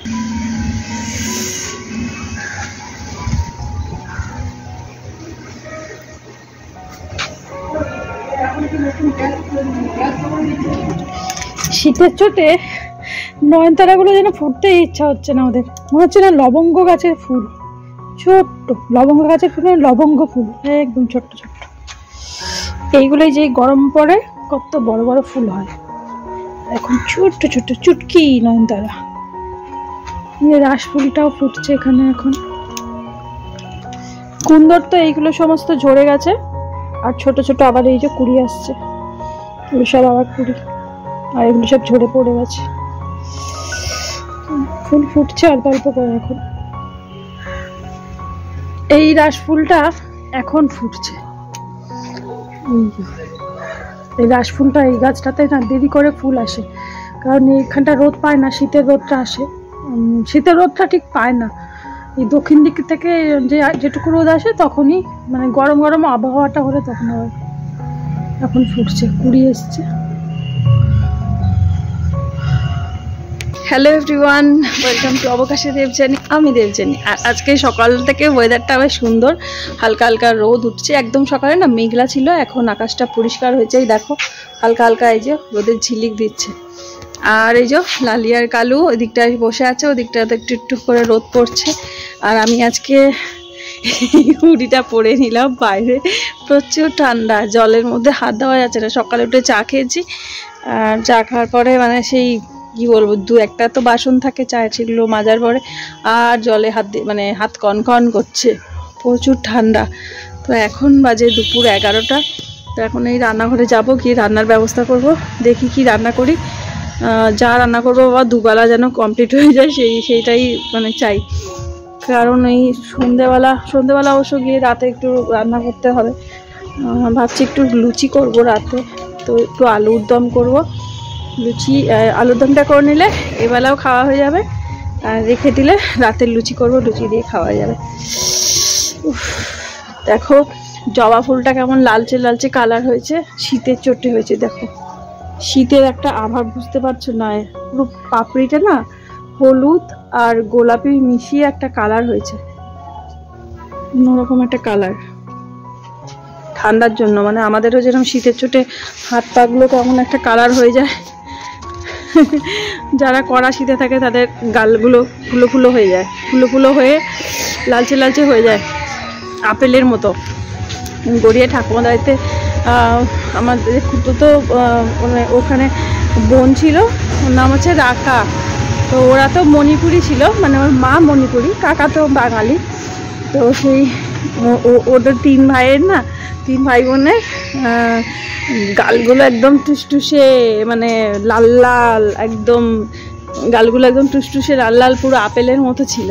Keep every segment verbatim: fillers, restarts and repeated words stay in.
শীতের চোটে নয়নতারাগুলো যেন ফুটতেই ইচ্ছা হচ্ছে না ওদের, মনে হচ্ছে না লবঙ্গ গাছের ফুল, ছোট্ট লবঙ্গ গাছের ফুল, লবঙ্গ ফুল একদম ছোট্ট ছোট্ট। এইগুলোই যে গরম পড়ে কত বড় বড় ফুল হয়, এখন ছোট্ট ছোট্ট চুটকি নয়নতারা। রাস ফুলটাও ফুটছে এখানে এখন। কুন্দর তো এইগুলো সমস্ত ঝরে গেছে, আর ছোট ছোট আবার এই যে কুড়ি আসছে, এগুলো সব আবার কুড়ি, আর এগুলো সব ঝরে পড়ে গেছে। ফুল ফুটছে অল্প অল্প করে এখন। এই রাস ফুলটা এখন ফুটছে, এই রাস ফুলটা এই গাছটাতে না দেরি করে ফুল আসে, কারণ এইখানটা রোদ পায় না, শীতের রোদটা আসে, শীতের রোদটা ঠিক পায় না। এই দক্ষিণ দিক থেকে যে যেটুকু রোদ আসে তখনই, মানে গরম গরম আবহাওয়াটা হলে তখন আবার এখন ফুটছে, কুড়ি এসছে। হ্যালো এভরিওয়ান, ওয়েলকাম টু অবকাশে দেবযানী। আমি দেবযানী। আর আজকে সকাল থেকে ওয়েদারটা বেশ সুন্দর, হালকা হালকা রোদ উঠছে। একদম সকালে না মেঘলা ছিল, এখন আকাশটা পরিষ্কার হয়েছে। এই দেখো হালকা হালকা এই যে রোদের ঝিলিক দিচ্ছে। আর এই যে লালিয়ার কালু ওই দিকটায় বসে আছে, ওই দিকটাতে একটু একটু করে রোদ পড়ছে। আর আমি আজকে হুডিটা পরে নিলাম, বাইরে প্রচুর ঠান্ডা, জলের মধ্যে হাত দেওয়া যাচ্ছে না। সকালে উঠে চা খেয়েছি, আর চা খাওয়ার পরে মানে সেই কি বলবো, দু একটা তো বাসন থাকে চায়ের, সেগুলো মাজার পরে আর জলে হাত দিয়ে মানে হাত কনকন করছে, প্রচুর ঠান্ডা। তো এখন বাজে দুপুর এগারোটা। তো এখন এই রান্নাঘরে যাব, কি রান্নার ব্যবস্থা করব, দেখি কি রান্না করি। যা রান্না করবো বাবা দুবেলা যেন কমপ্লিট হয়ে যায়, সেই সেইটাই মানে চাই। কারণ এই সন্ধেবেলা সন্ধেবেলা অবশ্য গিয়ে রাতে একটু রান্না করতে হবে। ভাবছি একটু লুচি করব রাতে, তো একটু আলুর দম করব। লুচি আলুর দমটা করে নিলে এবেলাও খাওয়া হয়ে যাবে, আর রেখে দিলে রাতের লুচি করব, লুচি দিয়ে খাওয়া যাবে। দেখো জবা ফুলটা কেমন লালচে লালচে কালার হয়েছে, শীতের চোটে হয়েছে। দেখো শীতের একটা আভাব, বুঝতে পারছো না, পুরো পাপড়িটা না হলুদ আর গোলাপি মিশিয়ে একটা কালার হয়েছে, অন্যরকম একটা কালার। ঠান্ডার জন্য মানে আমাদেরও যেরকম শীতের চোটে হাত পা গুলো কেমন একটা কালার হয়ে যায়, যারা কড়া শীতে থাকে তাদের গালগুলো ফুলো ফুলো হয়ে যায়, ফুলো ফুলো হয়ে লালচে লালচে হয়ে যায়, আপেলের মতো। গড়িয়ে ঠাকুমা দাঁড়িতে আমাদের তো মানে ওখানে বোন ছিল, ওর নাম হচ্ছে রাকা। তো ওরা তো মণিপুরি ছিল, মানে ওর মা মণিপুরি, কাকা তো বাঙালি। তো সেই ওদের তিন ভাইয়ের না, তিন ভাই বোনের গালগুলো একদম টুসটুসে, মানে লাল লাল, একদম গালগুলো একদম টুসটুসে লাল লাল, পুরো আপেলের মতো ছিল।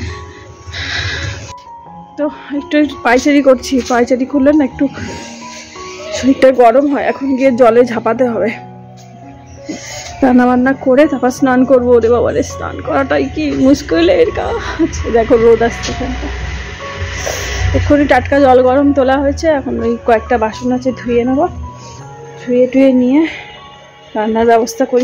তো একটু পায়চারি করছি, পায়চারি করলে না একটু শরীরটা গরম হয়। এখন গিয়ে জলে ঝাঁপাতে হবে, রান্না বান্না করে তারপর স্নান করবো। ওরে বাবা রে, স্নান করাটাই কি মুশকিলের কাজ। দেখো রোদ আসছে, এক্ষুনি টাটকা জল গরম তোলা হয়েছে। এখন ওই কয়েকটা বাসন আছে ধুয়ে নেবো, ধুয়ে টুয়ে নিয়ে রান্নার ব্যবস্থা করি।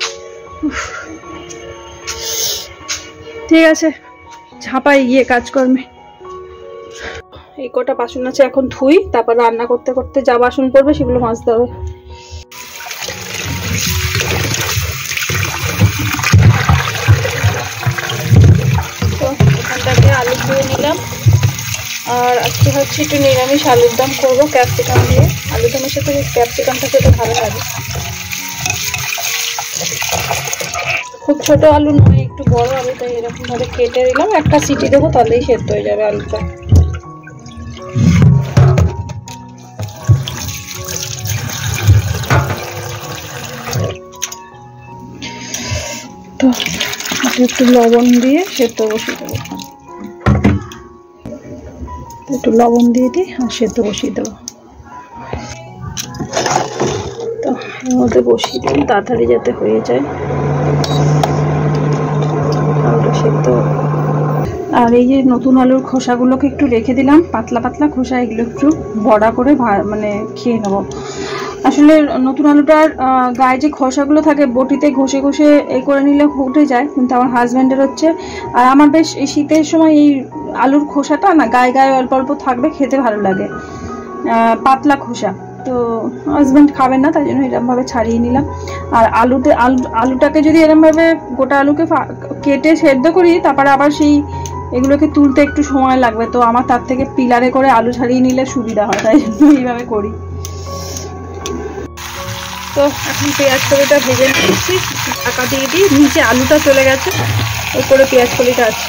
ঠিক আছে, ঝাঁপাই গিয়ে কাজকর্মে। এই কটা বাসন আছে এখন ধুই, তারপর রান্না করতে করতে যা বাসন পড়বে সেগুলো মাজতে হবে। তো এখানটাকে আলু ধুয়ে নিলাম, আর আজকে হচ্ছে একটু নিরামিষ আলুর দম করবো ক্যাপসিকাম দিয়ে। আলুর দমের সাথে ক্যাপসিকামটা খেতে ভালো লাগে। খুব ছোট আলু নয়, একটু বড় আলু, তাই এরকম ভাবে কেটে দিলাম। একটা সিটি দেবো, তাহলেই সেদ্ধ হয়ে যাবে আলুটা। তো একটু লবণ দিয়ে সেদ্ধ বসিয়ে দেবো, একটু লবণ দিয়ে দিই আর সেদ্ধ বসিয়ে দেবো। তো এর মধ্যে বসিয়ে দিই তাড়াতাড়ি যাতে হয়ে যায় আলুটা সেদ্ধ। আর এই যে নতুন আলুর খোসাগুলোকে একটু রেখে দিলাম, পাতলা পাতলা খোসা, এগুলো একটু বড়া করে মানে খেয়ে নেবো। আর আসলে নতুন আলুটার গায়ে যে খোসাগুলো থাকে বটিতে ঘষে ঘষে এ করে নিলে উঠে যায়, কিন্তু আমার হাজব্যান্ডের হচ্ছে, আর আমার বেশ এই শীতের সময় এই আলুর খোসাটা না গায়ে গায়ে অল্প অল্প থাকবে, খেতে ভালো লাগে, পাতলা খোসা। তো হাজব্যান্ড খাবেন না, তাই জন্য এরকমভাবে ছাড়িয়ে নিলাম। আর আলুতে আলু আলুটাকে যদি এরকমভাবে গোটা আলুকে কেটে সেদ্ধ করি, তারপরে আবার সেই এগুলোকে তুলতে একটু সময় লাগবে, তো আমার তার থেকে পিলারে করে আলু ছাড়িয়ে নিলে সুবিধা হয়, তাই জন্য এইভাবে করি। তো এখন পেঁয়াজ কলিটা ভেজে নিচ্ছি, ঢাকা দিয়ে দিই, নিচে আলুটা চলে গেছে, উপরে পেঁয়াজ কলিটা আছে।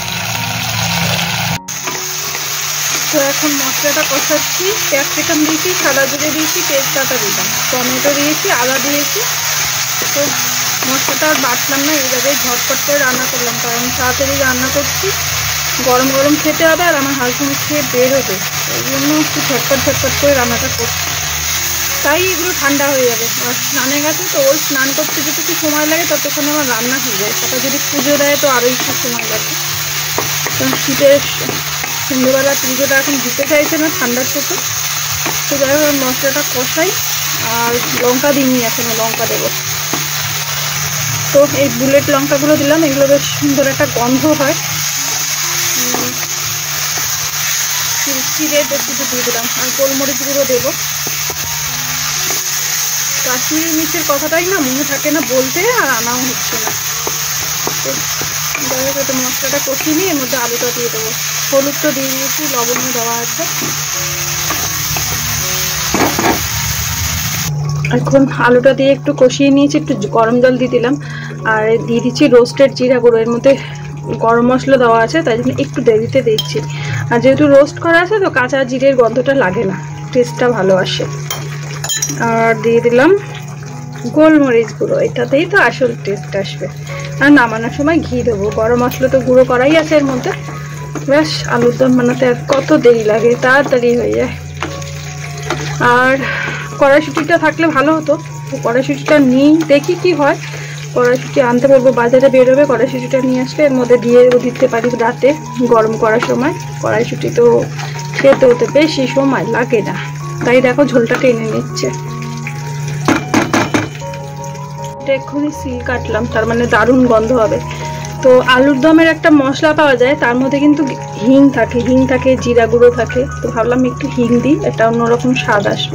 তো এখন মশলাটা কষাচ্ছি, ক্যাপসিকাম দিয়েছি, সাদা জিরে দিয়েছি, তেজপাতা দিলাম, টমেটো দিয়েছি, আদা দিয়েছি। তো মশলাটা আর বাটলাম না, এইভাবে ঝটপট করে রান্না করলাম, কারণ তাড়াতাড়ি রান্না করছি, গরম গরম খেতে হবে, আর আমার হাজব্যান্ড খেয়ে বের হবে, ওই জন্য একটু ঝটপট ঝটপট করে রান্নাটা করছি। তাই এগুলো ঠান্ডা হয়ে যাবে। আর স্নানে গেছে তো, ওই স্নান করতে যেটুকু সময় লাগে ততক্ষণে আমার রান্না হয়ে যায়। তারপর যদি পুজো দেয় তো আরও একটু সময় লাগে। কারণ শীতের সন্ধ্যেবেলা পুজোটা এখন দিতে চাইছে না ঠান্ডার চোখে। তো যাই হোক মশলাটা কষাই, আর লঙ্কা দিইনি এখনও, লঙ্কা দেবো। তো এই বুলেট লঙ্কাগুলো দিলাম, এগুলো বেশ সুন্দর একটা গন্ধ হয়। চিড়ে একটু দিয়ে দিলাম, আর গোলমরিচ গুঁড়ো দেবো। কাশ্মীরি মির্চের কথাটাই না মনে থাকে না বলতে, আর আনাও হচ্ছে না। তো যাই হোক একটু মশলাটা কষিয়ে নিয়ে এর মধ্যে আলুটা দিয়ে দেবো। হলুদ তো দিয়ে দিয়েছি, লবণও দেওয়া আছে। এখন আলুটা দিয়ে একটু কষিয়ে নিয়েছি, একটু গরম জল দিয়ে দিলাম, আর দিয়ে দিচ্ছি রোস্টেড জিরা গুঁড়ো। এর মধ্যে গরম মশলা দেওয়া আছে, তাই জন্য একটু দেরিতে দিচ্ছি। আর যেহেতু রোস্ট করা আছে তো কাঁচা জিরের গন্ধটা লাগে না, টেস্টটা ভালো আসে। আর দিয়ে দিলাম গোলমরিচ গুঁড়ো, এটাতেই তো আসল টেস্ট আসবে। আর নামানোর সময় ঘি দেবো, গরম মশলা তো গুঁড়ো করাই আছে এর মধ্যে। ব্যাস আলুর দম বানাতে আর কত দেরি লাগে, তাড়াতাড়ি হয়ে যায়। আর কড়াইশুঁটিটা থাকলে ভালো হতো, তো কড়াইশুঁটিটা নিই, দেখি কি হয়। কড়াইশুঁটি আনতে বলবো, বাজারে বেরোবে, কড়াইশুঁটিটা নিয়ে আসলে এর মধ্যে দিয়ে দিতে পারি রাতে গরম করার সময়। কড়াইশুঁটি তো খেতে হতে বেশি সময় লাগে না, তাই দেখো ঝোলটা টেনে নিচ্ছে। এক্ষুনি সিল কাটলাম, তার মানে দারুণ গন্ধ হবে। তো আলুর দমের একটা মশলা পাওয়া যায়, তার মধ্যে কিন্তু হিং থাকে, হিং থাকে, জিরা গুঁড়ো থাকে। তো ভাবলাম একটু হিং দিই, এটা অন্যরকম স্বাদ আসবে।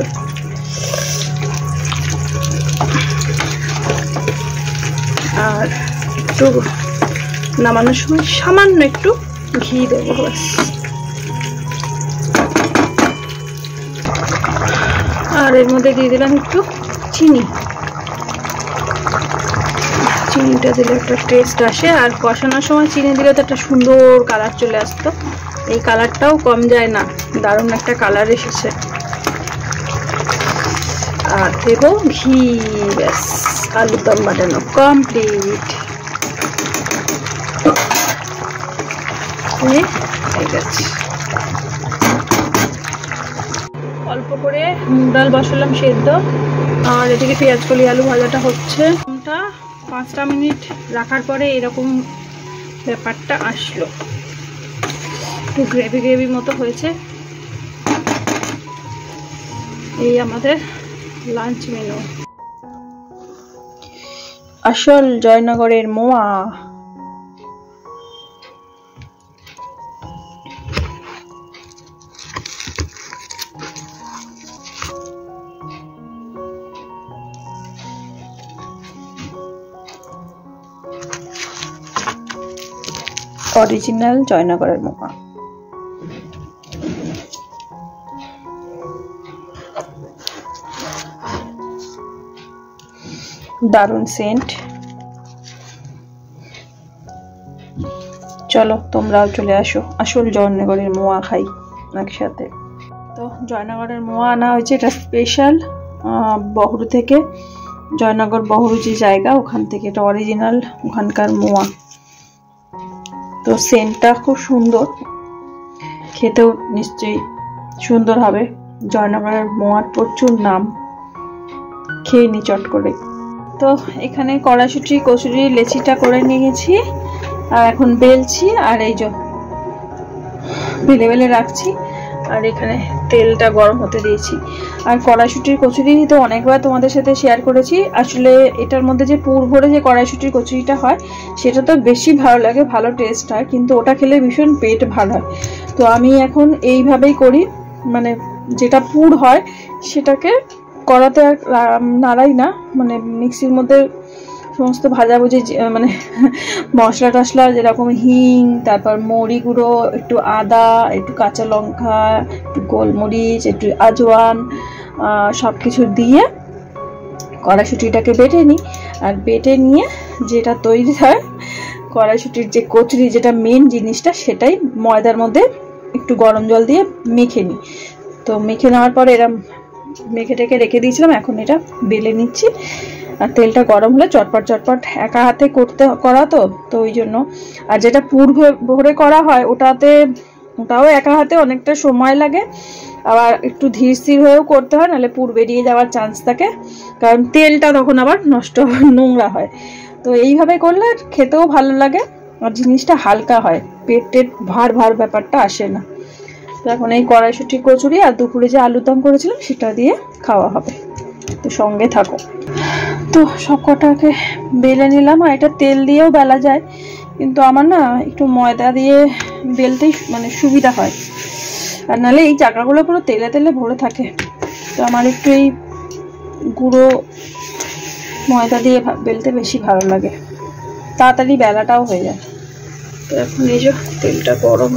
আর একটু নামানোর সময় সামান্য একটু ঘি দেবো ব্যাস। আর এর মধ্যে দিয়ে দিলাম একটু চিনি, চিনিটা দিলে একটা টেস্ট আসে। আর কষানোর সময় চিনি দিলে তো একটা সুন্দর কালার চলে আসতো, এই কালারটাও কম যায় না, দারুণ একটা কালার এসেছে। আর দেবো ঘি, ব্যাস আলুর দম বানানো কমপ্লিট হয়ে গেছে। অল্প করে মুগ ডাল বসালাম সেদ্ধ, আর এদিকে পেঁয়াজ কলি আলু ভাজাটা হচ্ছে। পাঁচটা মিনিট রাখার পরে এরকম ব্যাপারটা আসলো, একটু গ্রেভি গ্রেভি মতো হয়েছে। এই আমাদের লাঞ্চ মেনু। আসল জয়নগরের মোয়া। অরিজিনাল জয়নগরের মোয়া। দারুণ সেন্ট। চলো তোমরাও চলে আসো, আসল জয়নগরের মোয়া খাই একসাথে। তো জয়নগরের মোয়া আনা হয়েছে, এটা স্পেশাল বহরু থেকে, জয়নগর বহরু যে জায়গা ওখান থেকে, এটা অরিজিনাল ওখানকার মোয়া। তো সেন্টটা খুব সুন্দর, খেতেও নিশ্চয়ই সুন্দর হবে। জয়নগরের মোয়ার প্রচুর নাম, খেয়ে নি চট করে। তো এখানে কড়াইশুঁটি কচুরি লেচিটা করে নিয়েছি, আর এখন বেলছি, আর এই যে বেলে বেলে রাখছি। আর এখানে তেলটা গরম হতে দিয়েছি। আর কড়াইশুঁটির কচুরি তো অনেকবার তোমাদের সাথে শেয়ার করেছি। আসলে এটার মধ্যে যে পুর ভরে যে কড়াইশুঁটির কচুরিটা হয় সেটা তো বেশি ভালো লাগে, ভালো টেস্ট হয়, কিন্তু ওটা খেলে ভীষণ পেট ভালো হয়। তো আমি এখন এইভাবেই করি, মানে যেটা পুর হয় সেটাকে কড়াতে আর নাড়াই না, মানে মিক্সির মধ্যে সমস্ত ভাজাভুজি মানে মশলা টশলা যেরকম হিং, তারপর মৌরি গুঁড়ো, একটু আদা, একটু কাঁচা লঙ্কা, একটু গোলমরিচ, একটু আজওয়ান, সব কিছু দিয়ে কড়াইশুঁটিটাকে বেটে নিই। আর বেটে নিয়ে যেটা তৈরি হয় কড়াইশুঁটির যে কচুরি, যেটা মেন জিনিসটা, সেটাই ময়দার মধ্যে একটু গরম জল দিয়ে মেখে নিই। তো মেখে নেওয়ার পরে এরম মেখে টেকে রেখে দিয়েছিলাম, এখন এটা বেলে নিচ্ছি। আর তেলটা গরম হলে চটপট চটপট একা হাতে করতে করা তো তো ওই জন্য। আর যেটা পুর ভরে করা হয় ওটাতে ওটাও একা হাতে অনেকটা সময় লাগে, আবার একটু ধীর স্থির হয়েও করতে হয়, নাহলে পুর বেরিয়ে যাওয়ার চান্স থাকে, কারণ তেলটা তখন আবার নষ্ট নোংরা হয়। তো এইভাবে করলে খেতেও ভালো লাগে আর জিনিসটা হালকা হয়, পেট টেট ভার ভার ব্যাপারটা আসে না। তো এখন এই কড়াইশুঁটি কচুরি আর দুপুরে যে আলুর দম করেছিলাম সেটা দিয়ে খাওয়া হবে, তো সঙ্গে থাকো। তো সব কটাকে বেলে নিলাম। আর এটা তেল দিয়েও বেলা যায়, কিন্তু আমার না একটু ময়দা দিয়ে বেলতেই মানে সুবিধা হয়, আর নাহলে এই চাকাগুলো পুরো তেলে তেলে ভরে থাকে। তো আমার একটু এই গুঁড়ো ময়দা দিয়ে বেলতে বেশি ভালো লাগে, তাড়াতাড়ি বেলাটাও হয়ে যায়। তো এখন এই যে তেলটা গরম,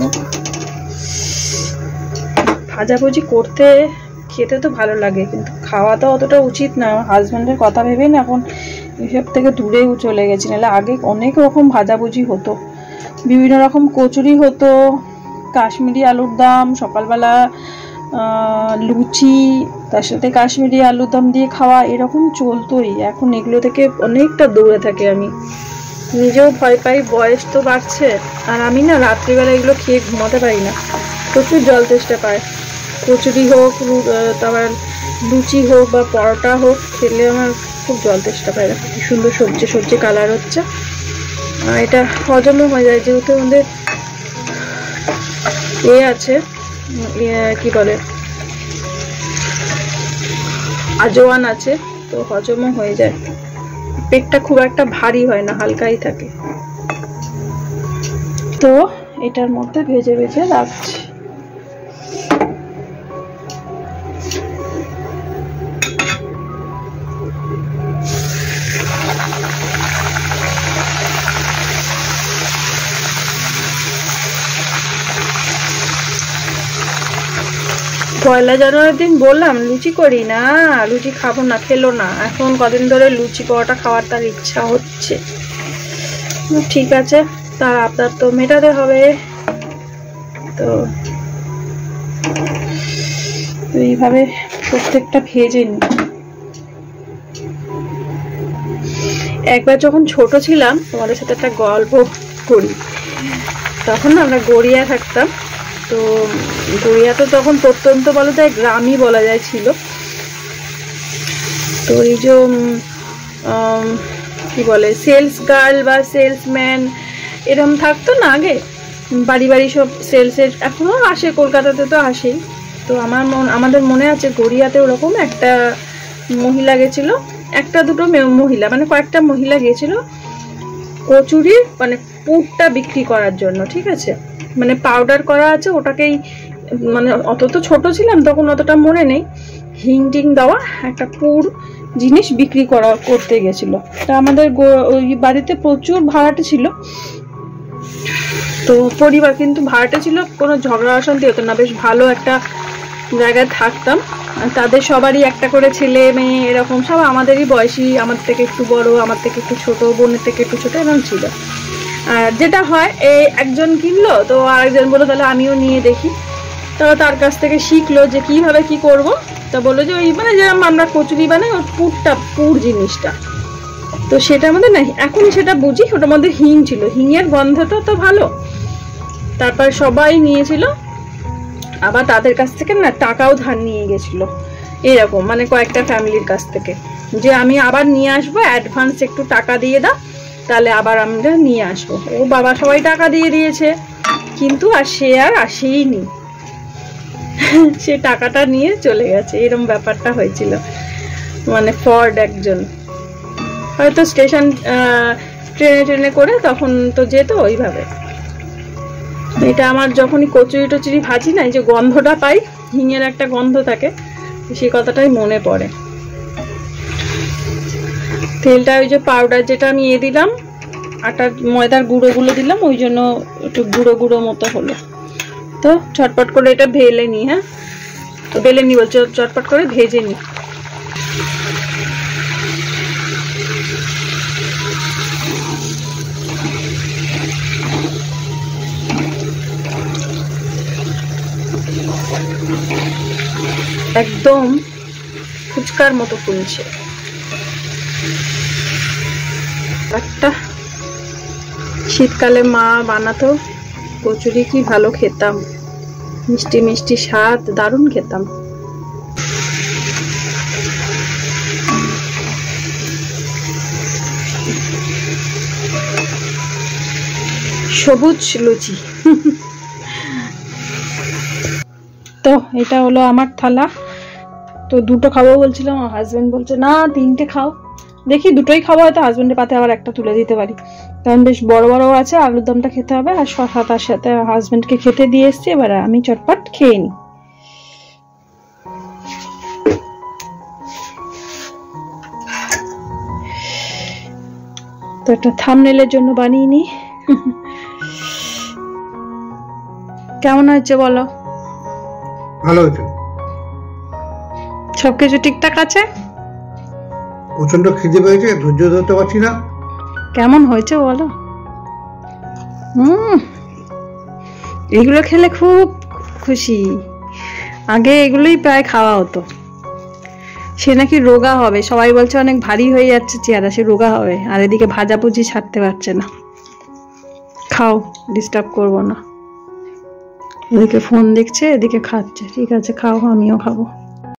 ভাজাভুজি করতে খেতে তো ভালো লাগে, কিন্তু খাওয়া তো অতটা উচিত না। হাজব্যান্ডের কথা ভেবে না এখন এসব থেকে দূরেও চলে গেছি, নাহলে আগে অনেক রকম ভাজাভুজি হতো, বিভিন্ন রকম কচুরি হতো, কাশ্মীরি আলুর দম, সকালবেলা লুচি, তার সাথে কাশ্মীরি আলুর দম দিয়ে খাওয়া, এরকম চলতোই। এখন এগুলো থেকে অনেকটা দূরে থাকি আমি, নিজেও ভয় পাই, বয়স তো বাড়ছে। আর আমি না রাত্রিবেলা এগুলো খেয়ে ঘুমাতে পারি না, প্রচুর জল তেষ্টা পায়। কচুরি হোক, তারপর লুচি হোক বা পরোটা হোক, খেলে আমার খুব জল তেষ্টা পায়। কি সুন্দর সবজি সবজি কালার হচ্ছে, আর এটা হজমও হয়ে যায়, যেহেতু আমাদের এ আছে কি বলে আজওয়ান আছে, তো হজমও হয়ে যায়, পেটটা খুব একটা ভারী হয় না, হালকাই থাকে। তো এটার মধ্যে ভেজে ভেজে রাখছি। পয়লা জানুয়ারির দিন বললাম লুচি করি না, লুচি খাবো না, খেলো না। এখন কদিন ধরে লুচি পরোটা খাওয়ার তার ইচ্ছা হচ্ছে। ঠিক আছে, তার আপনার তো মেটাতে হবে। তো এইভাবে প্রত্যেকটা ভেজে নি। একবার যখন ছোট ছিলাম তোমাদের সাথে একটা গল্প করি, তখন আমরা গড়িয়া থাকতাম। তো গড়িয়া তো তখন প্রত্যন্ত বলা যায়, গ্রামই বলা যায় ছিল। তো এই যে কি বলে সেলস গার্ল বা সেলসম্যান এরকম থাকতো না আগে, বাড়ি বাড়ি সব সেলসের, এখনো আসে, কলকাতাতে তো আসেই। তো আমার মন আমাদের মনে আছে গড়িয়াতে ওরকম একটা মহিলা গেছিল, একটা দুটো মহিলা মানে কয়েকটা মহিলা গেছিল কচুরির মানে পুরটা বিক্রি করার জন্য। ঠিক আছে, মানে পাউডার করা আছে ওটাকেই, মানে অত তো ছোট ছিলাম তখন, অতটা মনে নেই, হিং টিং দেওয়া একটা পুর জিনিস বিক্রি করা করতে গেছিল। তা আমাদের ওই বাড়িতে প্রচুর ভাড়াটে ছিল, তো পরিবার কিন্তু ভাড়াটে ছিল, কোনো ঝগড়া অশান্তি হতো না, বেশ ভালো একটা জায়গায় থাকতাম। আর তাদের সবারই একটা করে ছেলে মেয়ে, এরকম সব আমাদেরই বয়সী, আমার থেকে একটু বড়, আমার থেকে একটু ছোট, বোনের থেকে একটু ছোট, এরকম ছিল। আর যেটা হয় এই একজন কিনলো তো আরেকজন বললো তাহলে আমিও নিয়ে দেখি। তো তার কাছ থেকে শিখলো যে কিভাবে কি করব। তা বললো যে ওই মানে যেরকম আমরা কচুরি বানাই ওর পুরটা, পুর জিনিসটা, তো সেটার মধ্যে না, এখন সেটা বুঝি ওটার মধ্যে হিং ছিল, হিংয়ের গন্ধটা তো ভালো। তারপর সবাই নিয়েছিল, আবার তাদের কাছ থেকে না টাকাও ধার নিয়ে গেছিল, এরকম মানে কয়েকটা ফ্যামিলির কাছ থেকে, যে আমি আবার নিয়ে আসবো, অ্যাডভান্স একটু টাকা দিয়ে দাও, তাহলে আবার আমরা নিয়ে আসবো। ও বাবা সবাই টাকা দিয়ে দিয়েছে, কিন্তু আর সে আর আসেই নি। সে টাকাটা নিয়ে চলে গেছে, এরকম ব্যাপারটা হয়েছিল। মানে ফর্ড একজন হয়তো স্টেশন ট্রেনে ট্রেনে করে তখন তো যেত ওইভাবে। এটা আমার যখনই কচুরি টচুরি ভাজি না, এই যে গন্ধটা পাই, হিঙের একটা গন্ধ থাকে, সেই কথাটাই মনে পড়ে। তেলটা ওই যে পাউডার যেটা আমি এ দিলাম, আটার ময়দার গুঁড়োগুলো দিলাম, ওই জন্য একটু গুঁড়ো গুঁড়ো মতো হলো। তো চটপট করে এটা ভেলে নিই। হ্যাঁ, তো বেলে নিই বলছো, চটপট করে ভেজে নিই। একদম ফুচকার মতো ফুলছে। একটা শীতকালে মা বানাতো কচুরি, কি ভালো খেতাম, মিষ্টি মিষ্টি স্বাদ, দারুণ খেতাম। সবুজ লুচি। তো এটা হলো আমার থালা। তো দুটো খাবো বলছিলাম, আমার হাজবেন্ড বলছে না তিনটে খাও। দেখি দুটোই খাবো, হয়তো হাজবেন্ডের পাতে আবার একটা তুলে দিতে পারি, কারণ বেশ বড় বড় আছে। আলুর দমটা খেতে হবে আর শসা তার সাথে। হাজবেন্ডকে খেতে দিয়ে এসছি, এবার আমি চটপট খেয়ে নিই। তো একটা থাম্বনেইলের জন্য বানিয়ে নিই। কেমন হয়েছে বলো? ভালো হয়েছে, সবকিছু ঠিকঠাক আছে। প্রচন্ড খিদে পেয়েছে, ধৈর্য ধরতে পারছি না। কেমন হয়েছে বলো? হুম, এগুলো খেলে খুব খুশি। আগে এগুলোই প্রায় খাওয়া হতো। সে নাকি রোগা হবে, সবাই বলছে অনেক ভারী হয়ে যাচ্ছে চেহারা, সে রোগা হবে। আর এদিকে ভাজাভুজি ছাড়তে পারছে না। খাও, ডিস্টার্ব করবো না। এদিকে ফোন দেখছে, এদিকে খাচ্ছে। ঠিক আছে খাও, আমিও খাবো।